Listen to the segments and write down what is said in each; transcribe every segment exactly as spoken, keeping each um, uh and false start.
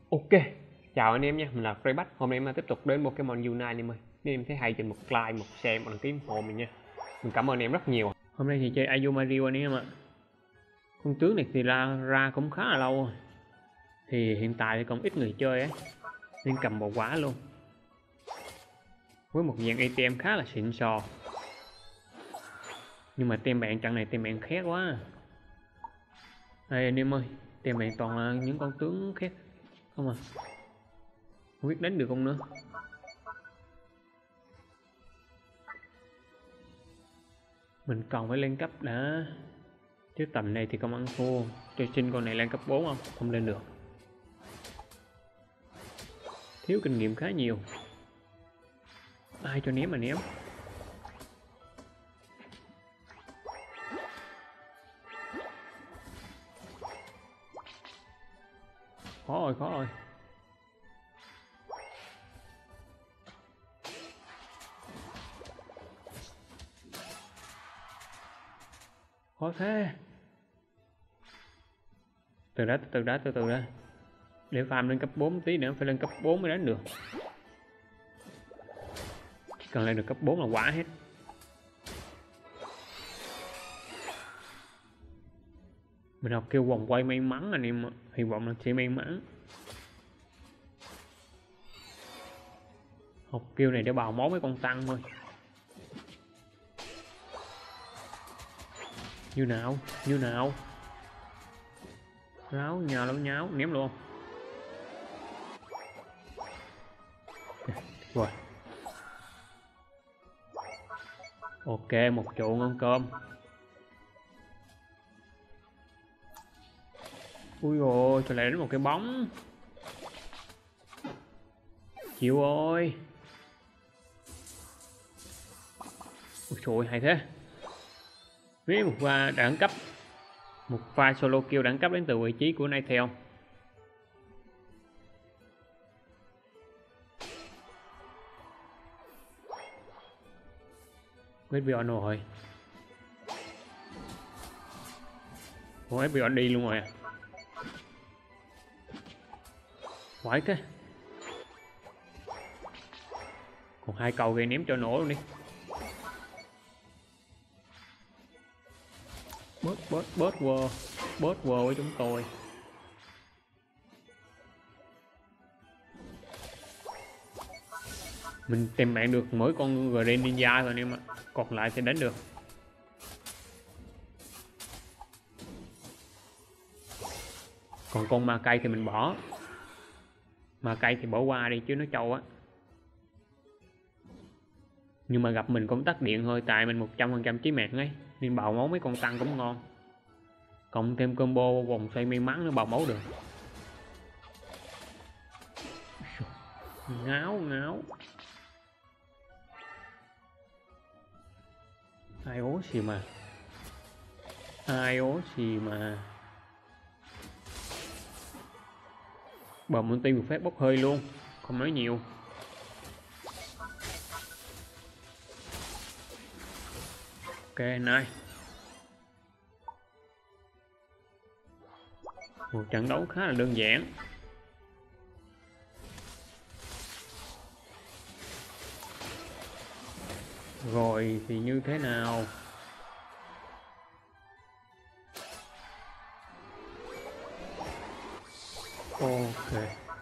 Ok, chào anh em nha, mình là Freybach. Hôm nay em tiếp tục đến Pokemon Unite anh em ơi. Nếu em thấy hay thì một like, một share, một đăng ký ủng hộ mình nha. Mình cảm ơn em rất nhiều. Hôm nay thì chơi Ayumario anh em ạ. Con tướng này thì ra ra cũng khá là lâu rồi. Thì hiện tại thì còn ít người chơi ấy, nên cầm bộ quả luôn. Với một dạng a tê em khá là xịn sò. Nhưng mà tem bạn trận này tem bạn khét quá. Đây anh em ơi, tem bạn toàn là những con tướng khét không à. Không biết đánh được không nữa. Mình còn phải lên cấp đã, chứ tầm này thì không ăn thua. Cho xin con này lên cấp bốn không? Không lên được, thiếu kinh nghiệm khá nhiều. Ai cho ném mà ném. Khó rồi, khó rồi. Khó thế. Từ đã, từ đã, từ từ đã. Để farm lên cấp bốn tí nữa, phải lên cấp bốn mới đánh được. Chỉ cần lên được cấp bốn là quả hết. Mình học kêu vòng quay may mắn anh em, hy vọng là sẽ may mắn. Học kêu này để bào máu mấy con tăng thôi. Như nào, như nào. Ráo, nhào lắm nháo, ném luôn. Rồi. Ok, một trụ ngon cơm. Ui ôi, trời lại đánh một cái bóng. Chịu ơi. Ui trời ơi, hay thế. Với một pha đẳng cấp, một pha solo kill đẳng cấp đến từ vị trí của Nightel. Với Bion rồi. Ủa Bion đi luôn rồi à. Quái thế. Còn hai cầu gây ném cho nổ luôn đi. Bớt bớt bớt world, bớt world với chúng tôi. Mình tìm bạn được mỗi con Green Ninja rồi anh em ạ, còn lại thì đánh được. Còn con ma cây thì mình bỏ. Ma cây thì bỏ qua đi chứ nó trâu á. Nhưng mà gặp mình cũng tắt điện thôi, tại mình một trăm phần trăm chí mạng ấy, nên bào máu mấy con tăng cũng ngon. Cộng thêm combo vòng xoay may mắn nó bào máu được. Ngáo ngáo. Ai ố gì mà. Ai ố gì mà. Bầm ulti một phép bốc hơi luôn, không nói nhiều. Ok này. Một trận đấu khá là đơn giản. Rồi thì như thế nào? Ok.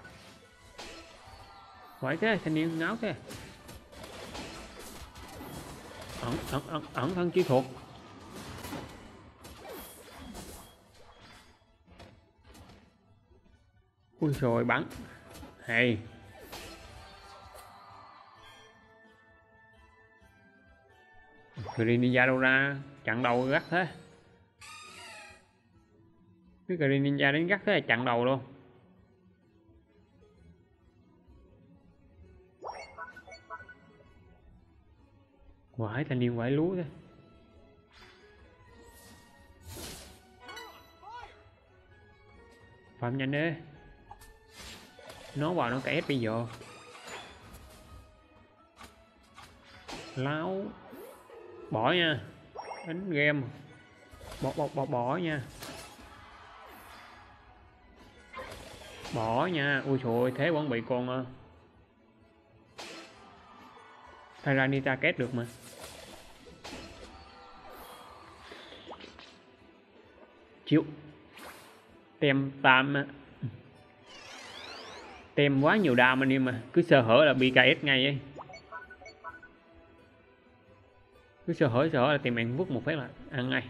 Phải thế, thanh niên ngáo thế. Ẩn ẩn ẩn ẩn thân kỹ thuật. Ui rồi bắn. Hay. Green Ninja đâu ra, chặn đầu gắt thế. Cái Green Ninja đến gắt thế là chặn đầu luôn. Quải thanh niên quải lúa thế. Phạm nhanh đi. Nó vào nó cãi bây giờ. Láo. Bỏ nha. Đánh game. Bỏ bỏ bỏ bỏ nha. Bỏ nha. Ui trời ơi, thế vẫn bị con uh, Tyranitar kết được mà. Chịu. Tem tam á. Tem quá nhiều đam anh em mà. Cứ sơ hở là bị ca ét ngay ấy. Cứ sơ hở sơ hở là tìm mạng vút một phát là ăn ngay.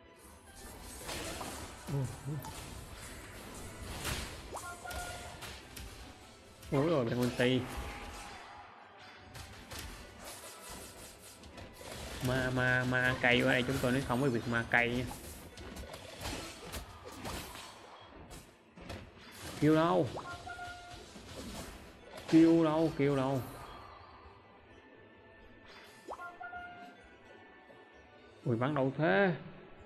Ôi rồi bạn ulti. Ma ma ma cây ở đây chúng tôi nói không với việc ma cây nha. Kêu đâu? Kêu đâu? Kêu đâu? Ui bắn đâu thế?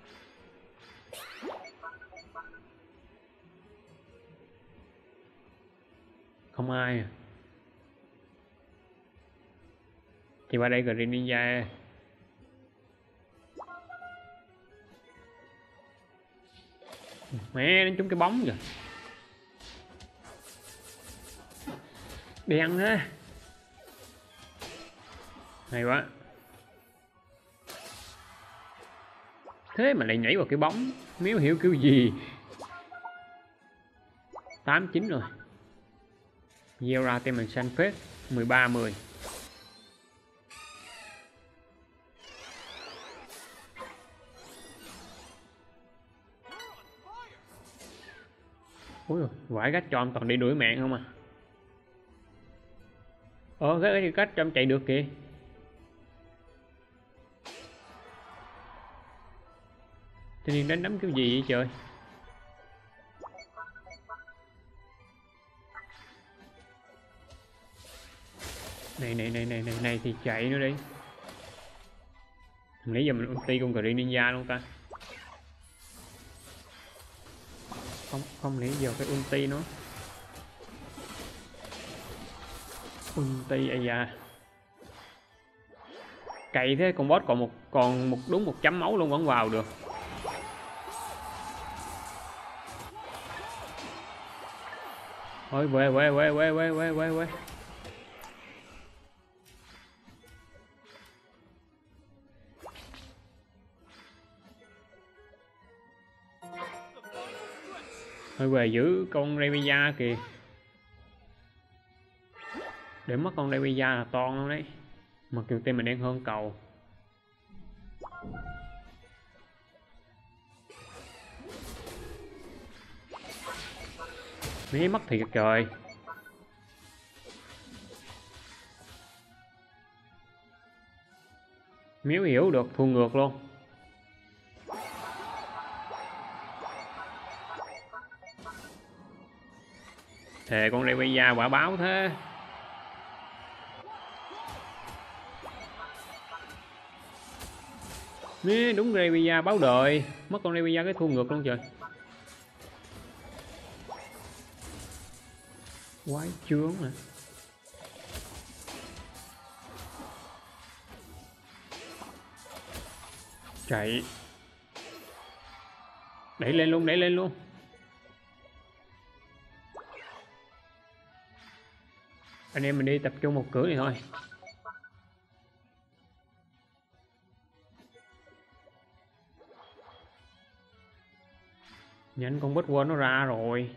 Không ai à? Thì qua đây Green Ninja. Mẹ đến trúng cái bóng rồi. Đen thế. Hay quá. Thế mà lại nhảy vào cái bóng. Miếu hiểu kiểu gì. Tám chín rồi. Gieo ra tên mình xanh phết. Mười ba mười. Ôi ôi, vãi cách cho ông toàn đi đuổi mạng không à. Ờ cái gì cách trong chạy được kìa. Tự nhiên đánh đấm kiểu gì vậy trời. Này này này này này này thì chạy nữa đi. Nãy giờ mình ulti con Green Ninja luôn ta. Không không nãy giờ cái ulti nó. Ulti ai da. Cày thế con boss còn một còn một đúng một chấm máu luôn vẫn vào được. Thôi về về về về về về về về. Thôi về giữ con Revia kìa. Để mất con Revia là toan luôn đấy. Mặc dù tên mình đang hơn cầu. Mí mất thiệt trời. Miếu hiểu được thua ngược luôn. Thề con Revia quả báo thế. Mí đúng Revia báo đời. Mất con Revia cái thua ngược luôn trời. Quái chướng à. Chạy. Đẩy lên luôn, đẩy lên luôn. Anh em mình đi tập trung một cửa này thôi. Nhanh con Bitcoin nó ra rồi.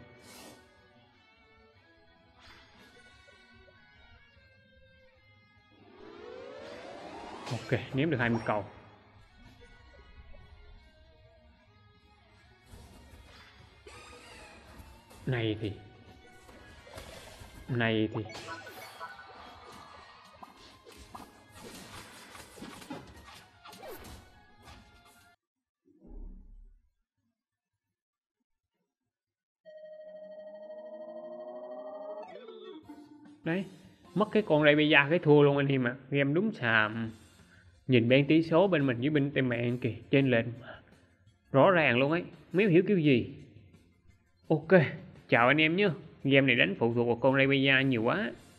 Ok, ném được hai mươi cầu. Này thì Này thì đấy, mất cái con Revia cái thua luôn anh em ạ. Game đúng xàm. Nhìn bên tỷ số bên mình với bên tên mạng kìa, trên lệnh rõ ràng luôn ấy. Miếu hiểu kiểu gì. Ok, chào anh em nhé. Game này đánh phụ thuộc vào con Revia nhiều quá.